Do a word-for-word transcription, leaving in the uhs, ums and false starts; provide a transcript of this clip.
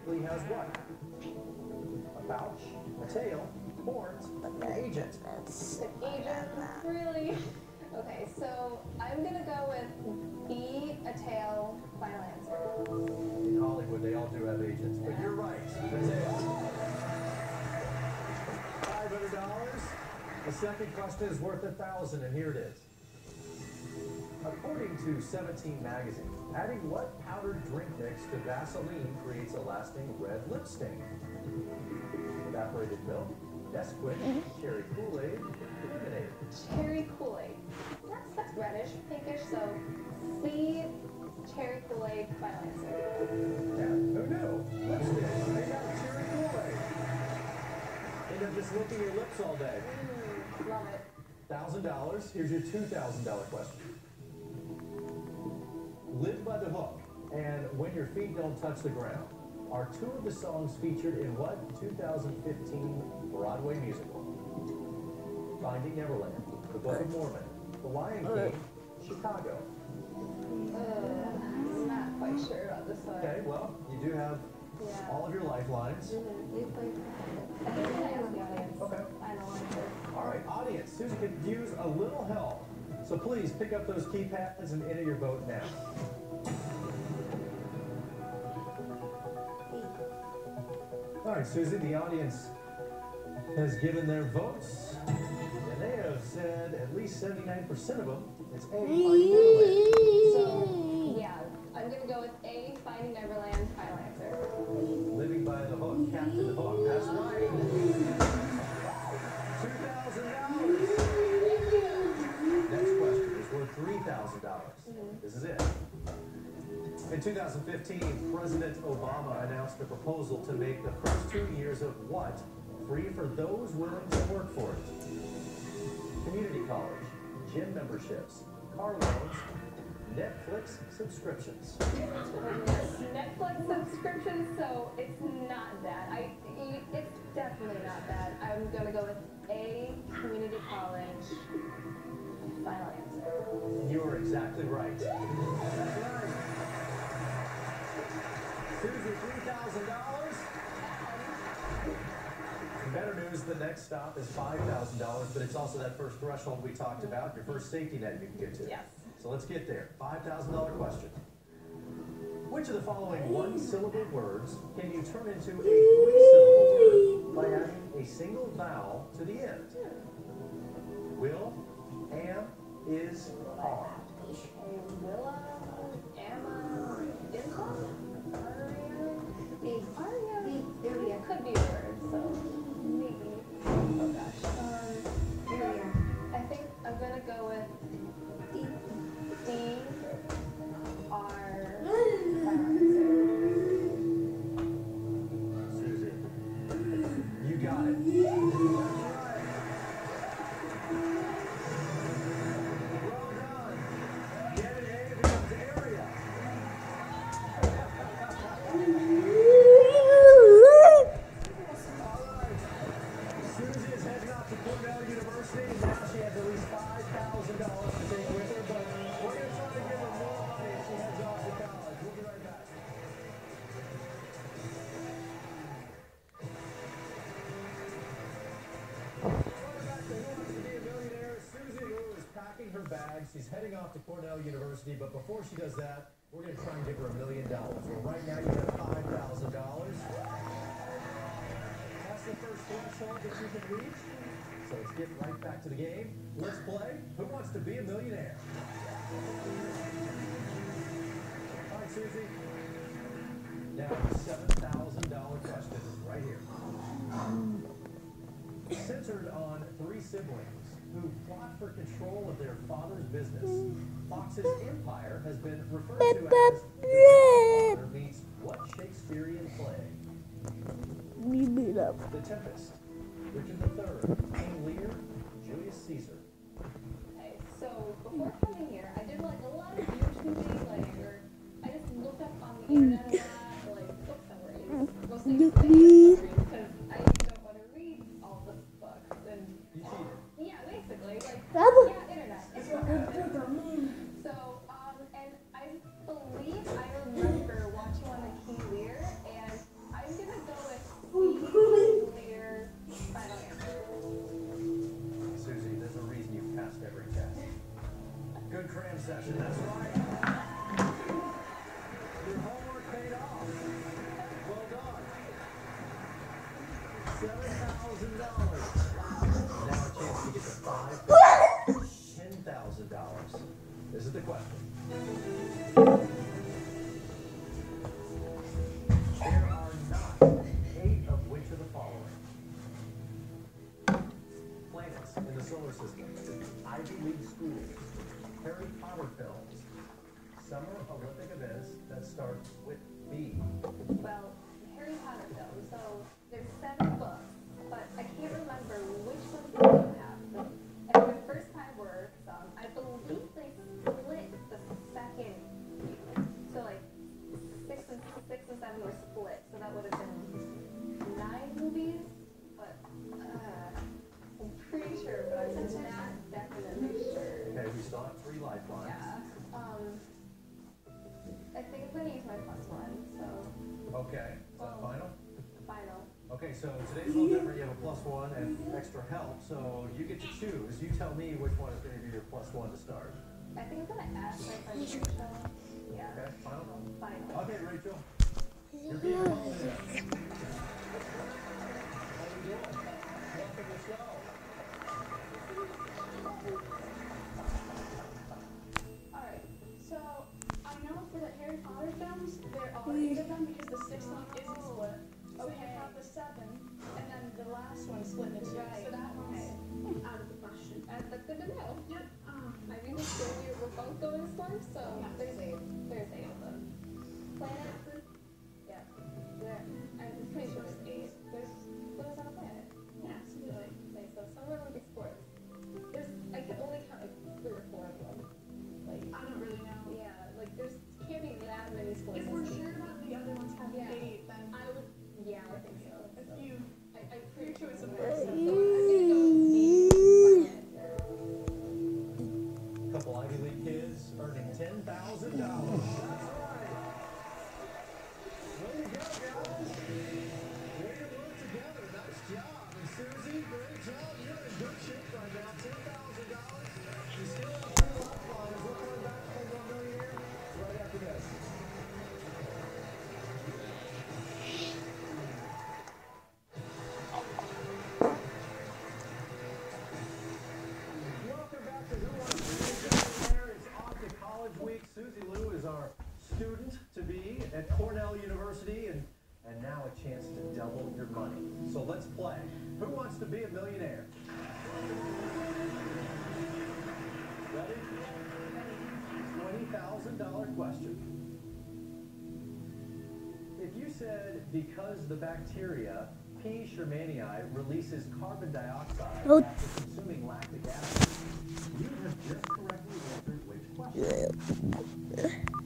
typically has what? A pouch, a tail, horns, an agent. An agent? Really? Okay, so I'm gonna go with B, a tail, final answer. In Hollywood, they all do have agents, but you're right. A tail. five hundred dollars. The second question is worth a thousand, and here it is. According to seventeen magazine, adding what powdered drink mix to Vaseline creates a lasting red lip stain? Evaporated milk, Nesquik, cherry Kool-Aid, lemonade. Cherry Kool-Aid. That's, that's reddish, pinkish, so C, cherry Kool-Aid, final answer. Yeah, who knew? Lipstick. They got cherry Kool-Aid. End up just licking your lips all day. Mm, love it. one thousand dollars. Here's your two thousand dollar question. Live by the Hook and When Your Feet Don't Touch the Ground are two of the songs featured in what two thousand fifteen Broadway musical? Finding Neverland, The Book of Mormon, The Lion King, Chicago. Uh, I'm not quite sure about this one. Okay, well, you do have Yeah. all of your lifelines. Mm-hmm. You played I think I asked the audience. Okay. Final answer. All right, audience, Susie could use a little help. So please pick up those keypads and enter your vote now. All right, Susie, the audience has given their votes, and they have said at least seventy-nine percent of them, it's A, Finding Neverland. So, yeah, I'm going to go with A, Finding Neverland, final answer. Living by the Hook, Captain Hook, that's right. two thousand dollars. Next question is worth three thousand dollars. Mm-hmm. This is it. In two thousand fifteen, President Obama announced a proposal to make the first two years of what free for those willing to work for it? Community college, gym memberships, car loans, Netflix subscriptions. Netflix subscription, so it's not that. I, it's definitely not that. I'm going to go with A, community college, final answer. You are exactly right. That's right. Susie, three thousand dollars. Better news, the next stop is five thousand dollars, but it's also that first threshold we talked about, your first safety net you can get to. Yes. So let's get there. five thousand dollar question. Which of the following one-syllable words can you turn into a three-syllable word by adding a single vowel to the end? Will, am, is, are. Willa, Emma, Isla, Aria, Aria, Aria could be a word, so maybe. Oh gosh. Um, Aria. I think I'm gonna go with D. D. R. Final answer. Susie, you got it. Her bags. She's heading off to Cornell University, but before she does that, we're going to try and give her a million dollars. Well, right now you have five thousand dollars. That's the first threshold that you can reach. So let's get right back to the game. Let's play Who Wants to Be a Millionaire? All right, Susie. Now, seven thousand dollar question right here. Centered on three siblings who fought for control of their father's business, Fox's empire has been referred to as the Godfather meets what Shakespearean play? The Tempest, Richard the Third, King Lear, Julius Caesar. Okay, so before coming here, I did like a lot of YouTubing, like, or I just looked up on the internet a lot, like book summaries, mostly book summaries, because I don't want to read all the books, and You cheated. yeah, basically, like, Bravo. yeah, internet. It's what So, um, and I believe I remember watching one of King Lear, and I seven thousand dollars. Now a chance to get to five, ten thousand dollars. This is the question. There are not eight of which of the following planets in the solar system: Ivy League schools, Harry Potter films, summer Olympic events that start with B. Well, Harry Potter film. So there's seven books, but I can't remember which ones they don't have. So, and the first five were some. I believe they split the second few. So like six and six and seven were split. So that would have been nine movies. But uh, I'm pretty sure, but I'm not definitely sure. Okay, we still have three lifelines. Yeah. Um. I think I'm gonna use my plus one. So Okay, is that final? final. Okay, so today's a little different. You have a plus one and extra help, so you get to choose. You tell me which one is going to be your plus one to start. I think I'm gonna ask my friend Rachel. Yeah. Okay, final? Final. Okay, Rachel. You're being called in. How you doing? Welcome to the show. Alright, so I know for the Harry Potter films, there are eight of them because the sixth one isn't split. So you have the seven, and then the last one split into two. Right. So that one's out of the question. Uh, that's good to know. Yep. Um, I mean, we're, we're both going smart, so Yeah. there's eight. There's eight of them. Planets? Yeah. There. I'm pretty sure there's eight. There's, what is on a planet? yeah, absolutely. Okay, so summer Olympic sports. There's, I can only count like three or four of them. Like, I don't really know. yeah, like there's can't be that many sports. If we're sure about the other ones having Yeah. eight, then I would, yeah, I think so. if So, you, I, I'm your pretty sure choice it's of a words. so I'm gonna go with the planet. Couple Ivy League kids earning ten thousand dollars. That's right. Way to go, guys. Way to work together. Nice job. And Susie, great job. You're in good shape right now. ten thousand dollars. You still have three lifelines. We're coming back for one millionaire right after this. Welcome back to Who Wants to Be a Millionaire? It's off to college week. Susie Lou is our student to be at Cornell University, and, and now a chance to double your money. So let's play. Who Wants to Be a Millionaire? Ready? twenty thousand dollars question. If you said because the bacteria P. shermanii releases carbon dioxide Oh. after consuming lactic acid, you have just correctly answered which question?